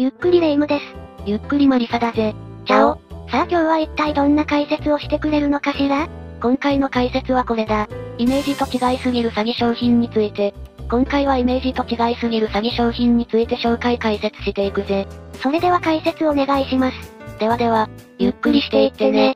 ゆっくりレ夢ムです。 ゆっくりマリサだぜ。 チャオ。さあ今日は一体どんな解説をしてくれるのかしら？ 今回の解説はこれだ。イメージと違いすぎる詐欺商品について。今回はイメージと違いすぎる詐欺商品について紹介解説していくぜ。 それでは解説お願いします。 では、ゆっくりしていってね。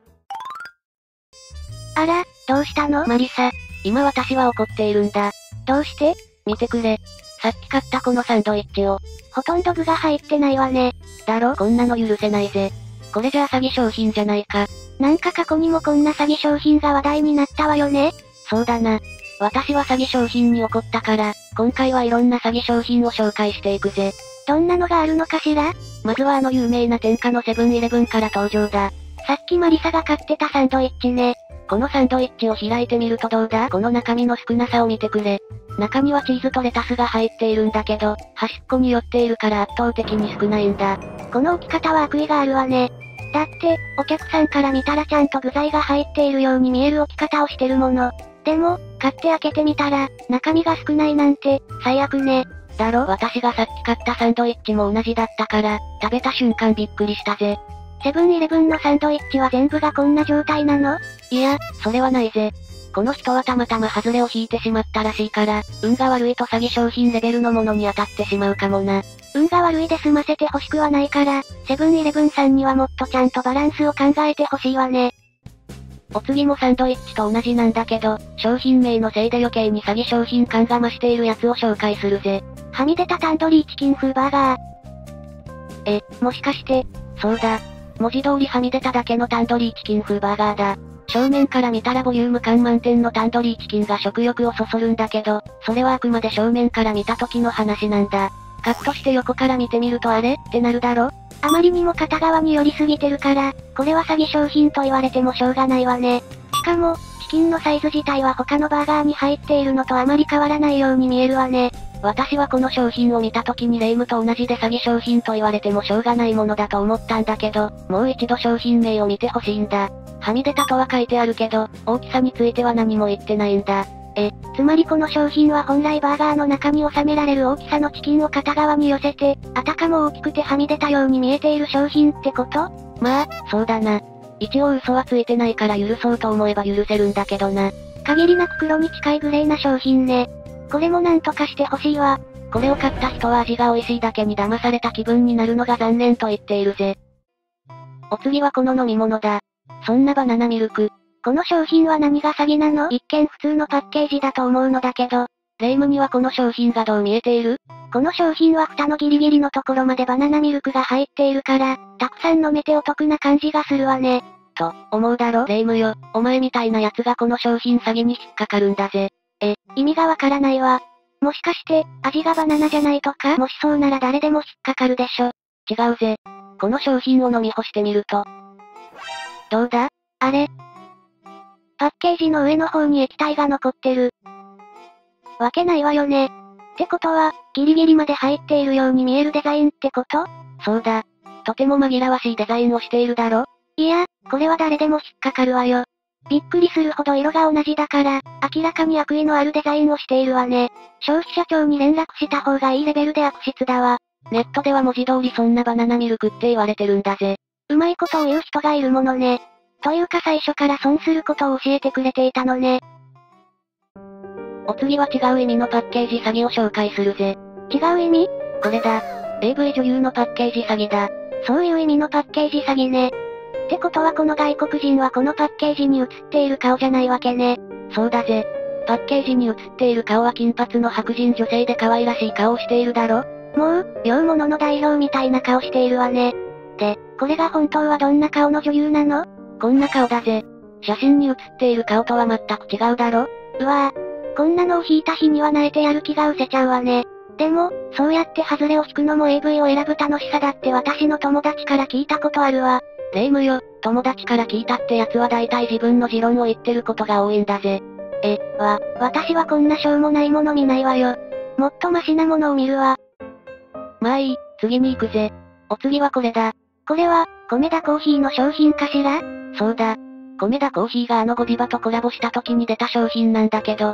あら、どうしたの？ マリサ、今私は怒っているんだ。 どうして？ 見てくれ。さっき買ったこのサンドイッチを。 ほとんど具が入ってないわね。 だろ、こんなの許せないぜ。これじゃあ詐欺商品じゃないか。 なんか過去にもこんな詐欺商品が話題になったわよね。 そうだな。私は詐欺商品に怒ったから、今回はいろんな詐欺商品を紹介していくぜ。 どんなのがあるのかしら？ まずは有名な天下のセブンイレブンから登場だ。 さっきマリサが買ってたサンドイッチね。 このサンドイッチを開いてみるとどうだ？この中身の少なさを見てくれ。中にはチーズとレタスが入っているんだけど、端っこに寄っているから圧倒的に少ないんだ。 この置き方は悪意があるわね。だって、お客さんから見たらちゃんと具材が入っているように見える置き方をしてるもの。でも、買って開けてみたら、中身が少ないなんて、最悪ね。 だろ？私がさっき買ったサンドイッチも同じだったから、食べた瞬間びっくりしたぜ。 セブンイレブンのサンドイッチは全部がこんな状態なの？ いや、それはないぜ。この人はたまたま外れを引いてしまったらしいから、運が悪いと詐欺商品レベルのものに当たってしまうかもな。 運が悪いで済ませて欲しくはないから、セブンイレブンさんにはもっとちゃんとバランスを考えてほしいわね。 お次もサンドイッチと同じなんだけど、商品名のせいで余計に詐欺商品感が増しているやつを紹介するぜ。 はみ出たタンドリーチキン風バーガー。もしかして、 そうだ。文字通りはみ出ただけのタンドリーチキン風バーガーだ。正面から見たらボリューム感満点のタンドリーチキンが食欲をそそるんだけど、それはあくまで正面から見た時の話なんだ。カットして横から見てみるとあれってなるだろ？ あまりにも片側に寄りすぎてるから、これは詐欺商品と言われてもしょうがないわね。しかも、チキンのサイズ自体は他のバーガーに入っているのとあまり変わらないように見えるわね。 私はこの商品を見た時にレ夢ムと同じで詐欺商品と言われてもしょうがないものだと思ったんだけど、もう一度商品名を見てほしいんだ。はみ出たとは書いてあるけど、大きさについては何も言ってないんだ。 つまりこの商品は本来バーガーの中に収められる大きさのチキンを片側に寄せて、あたかも大きくてはみ出たように見えている商品ってこと？ まあ、そうだな。一応嘘はついてないから許そうと思えば許せるんだけどな。 限りなく黒に近いグレーな商品ね。これもなんとかしてほしいわ。 これを買った人は味が美味しいだけに騙された気分になるのが残念と言っているぜ。お次はこの飲み物だ。そんなバナナミルク。 この商品は何が詐欺なの？一見普通のパッケージだと思うのだけど。 レ夢ムにはこの商品がどう見えている？ この商品は蓋のギリギリのところまでバナナミルクが入っているから、たくさん飲めてお得な感じがするわね。 と、思うだろ？レ夢ムよ。お前みたいな奴がこの商品詐欺に引っかかるんだぜ。 意味がわからないわ。もしかして、味がバナナじゃないとか？もしそうなら誰でも引っかかるでしょ。 違うぜ。この商品を飲み干してみると。どうだ？ あれ？パッケージの上の方に液体が残ってる。わけないわよね。ってことは、ギリギリまで入っているように見えるデザインってこと？ そうだ。とても紛らわしいデザインをしているだろ？ いや、これは誰でも引っかかるわよ。びっくりするほど色が同じだから、明らかに悪意のあるデザインをしているわね。消費者庁に連絡した方がいいレベルで悪質だわ。 ネットでは文字通りそんなバナナミルクって言われてるんだぜ。 うまいことを言う人がいるものね。というか最初から損することを教えてくれていたのね。 お次は違う意味のパッケージ詐欺を紹介するぜ。 違う意味？ これだ。AV 女優のパッケージ詐欺だ。 そういう意味のパッケージ詐欺ね。ってことはこの外国人はこのパッケージに写っている顔じゃないわけね。 そうだぜ。パッケージに写っている顔は金髪の白人女性で可愛らしい顔をしているだろ？ もう、洋物の代表みたいな顔しているわね。で、これが本当はどんな顔の女優なの？ こんな顔だぜ。写真に写っている顔とは全く違うだろ？ うわぁ。こんなのを引いた日には泣いてやる気が失せちゃうわね。でも、そうやって外れを引くのも AV を選ぶ楽しさだって私の友達から聞いたことあるわ。 レ夢ムよ、友達から聞いたってやつは大体自分の持論を言ってることが多いんだぜ。 私はこんなしょうもないもの見ないわよ。もっとマシなものを見るわ。 まあいい、次に行くぜ。お次はこれだ。 これは、米田コーヒーの商品かしら？ そうだ。米田コーヒーがゴディバとコラボした時に出た商品なんだけど、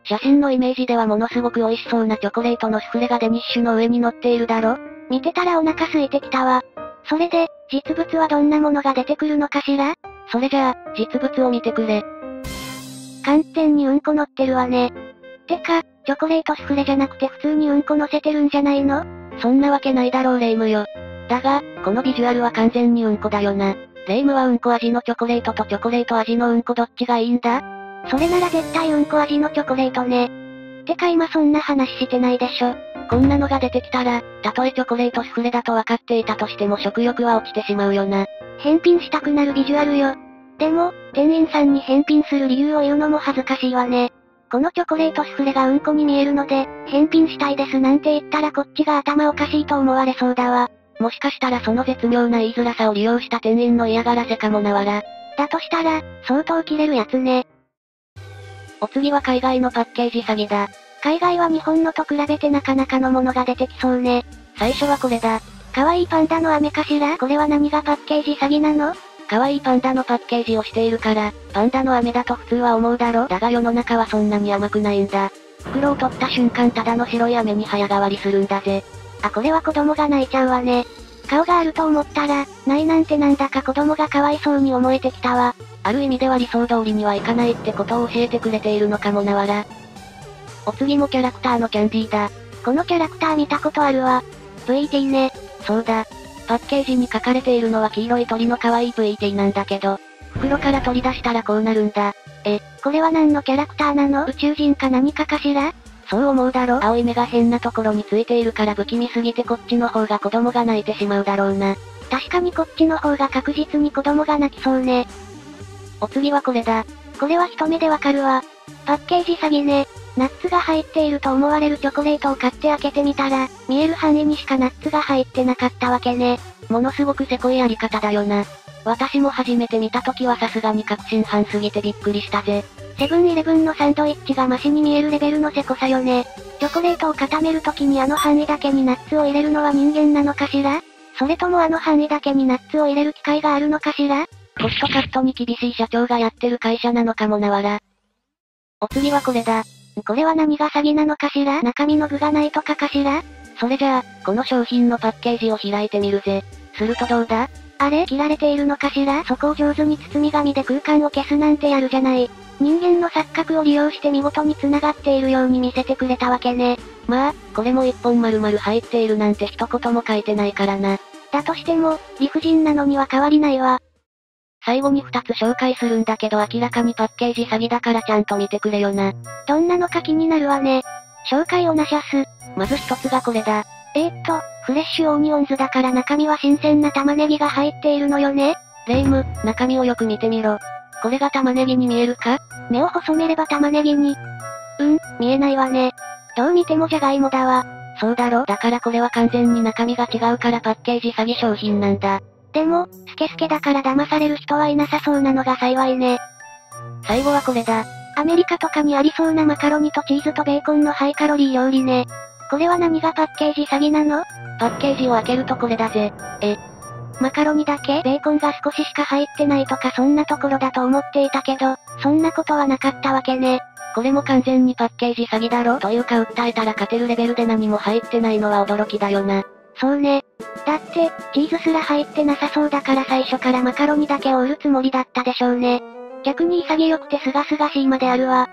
写真のイメージではものすごく美味しそうなチョコレートのスフレがデニッシュの上に乗っているだろ？ 見てたらお腹空いてきたわ。それで、実物はどんなものが出てくるのかしら？ それじゃあ、実物を見てくれ。 寒天にうんこ乗ってるわね。てか、チョコレートスフレじゃなくて普通にうんこ乗せてるんじゃないの？ そんなわけないだろうレイムよ。だが、このビジュアルは完全にうんこだよな。レイムはうんこ味のチョコレートとチョコレート味のうんこどっちがいいんだ？ それなら絶対うんこ味のチョコレートね。てか今そんな話してないでしょ。 こんなのが出てきたら、たとえチョコレートスフレだと分かっていたとしても食欲は落ちてしまうよな。 返品したくなるビジュアルよ。でも、店員さんに返品する理由を言うのも恥ずかしいわね。このチョコレートスフレがうんこに見えるので、返品したいですなんて言ったらこっちが頭おかしいと思われそうだわ。 もしかしたらその絶妙な言いづらさを利用した店員の嫌がらせかもなわら。 だとしたら、相当キレるやつね。 お次は海外のパッケージ詐欺だ。 海外は日本のと比べてなかなかのものが出てきそうね。 最初はこれだ。 可愛いパンダの飴かしら？これは何がパッケージ詐欺なの？ 可愛いパンダのパッケージをしているから、パンダの飴だと普通は思うだろ？だが世の中はそんなに甘くないんだ。袋を取った瞬間ただの白い飴に早変わりするんだぜ。 あ、これは子供が泣いちゃうわね。顔があると思ったら、ないなんてなんだか子供がかわいそうに思えてきたわ。 ある意味では理想通りにはいかないってことを教えてくれているのかもなわら。お次もキャラクターのキャンディーだ。 このキャラクター見たことあるわ。VT ね。 そうだ。パッケージに書かれているのは黄色い鳥の可愛い VT なんだけど、袋から取り出したらこうなるんだ。 これは何のキャラクターなの？宇宙人か何かかしら？ そう思うだろ？青い目が変なところについているから不気味すぎてこっちの方が子供が泣いてしまうだろうな。 確かにこっちの方が確実に子供が泣きそうね。 お次はこれだ。 これは一目でわかるわ。パッケージ詐欺ね。ナッツが入っていると思われるチョコレートを買って開けてみたら、見える範囲にしかナッツが入ってなかったわけね。 ものすごくせこいやり方だよな。私も初めて見た時はさすがに確信犯すぎてびっくりしたぜ。 セブンイレブンのサンドイッチがマシに見えるレベルのせこさよね。チョコレートを固める時にあの範囲だけにナッツを入れるのは人間なのかしら？それともあの範囲だけにナッツを入れる機会があるのかしら？ コストカットに厳しい社長がやってる会社なのかもなわら。お次はこれだ。 これは何が詐欺なのかしら？中身の具がないとかかしら？ それじゃあ、この商品のパッケージを開いてみるぜ。するとどうだ？ あれ？切られているのかしら？そこを上手に包み紙で空間を消すなんてやるじゃない。人間の錯覚を利用して見事に繋がっているように見せてくれたわけね。 まあ、これも一本丸々入っているなんて一言も書いてないからな。 だとしても、理不尽なのには変わりないわ。 最後に2つ紹介するんだけど明らかにパッケージ詐欺だからちゃんと見てくれよな。 どんなのか気になるわね。紹介をなしゃす。 まず1つがこれだ。 フレッシュオニオンズだから中身は新鮮な玉ねぎが入っているのよね。 レイム、中身をよく見てみろ。これが玉ねぎに見えるか？ 目を細めれば玉ねぎに。見えないわね。どう見てもじゃがいもだわ。 そうだろ？だからこれは完全に中身が違うからパッケージ詐欺商品なんだ。 でも、スケスケだから騙される人はいなさそうなのが幸いね。 最後はこれだ。 アメリカとかにありそうなマカロニとチーズとベーコンのハイカロリー料理ね。これは何がパッケージ詐欺なの？ パッケージを開けるとこれだぜ。 マカロニだけ？ベーコンが少ししか入ってないとかそんなところだと思っていたけど、そんなことはなかったわけね。 これも完全にパッケージ詐欺だろ？というか訴えたら勝てるレベルで何も入ってないのは驚きだよな。 そうね。だって、チーズすら入ってなさそうだから最初からマカロニだけを売るつもりだったでしょうね。逆に潔くて清々しいまであるわ。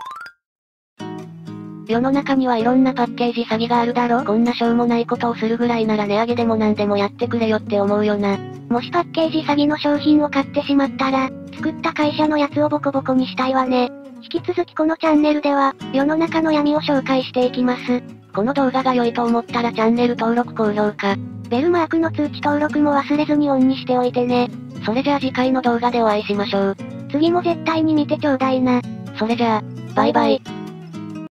世の中にはいろんなパッケージ詐欺があるだろ？こんなしょうもないことをするぐらいなら値上げでも何でもやってくれよって思うよな。 もしパッケージ詐欺の商品を買ってしまったら、作った会社のやつをボコボコにしたいわね。引き続きこのチャンネルでは、世の中の闇を紹介していきます。 この動画が良いと思ったらチャンネル登録高評価。 ベルマークの通知登録も忘れずにオンにしておいてね。 それじゃあ次回の動画でお会いしましょう。 次も絶対に見てちょうだいな。 それじゃあ、バイバイ。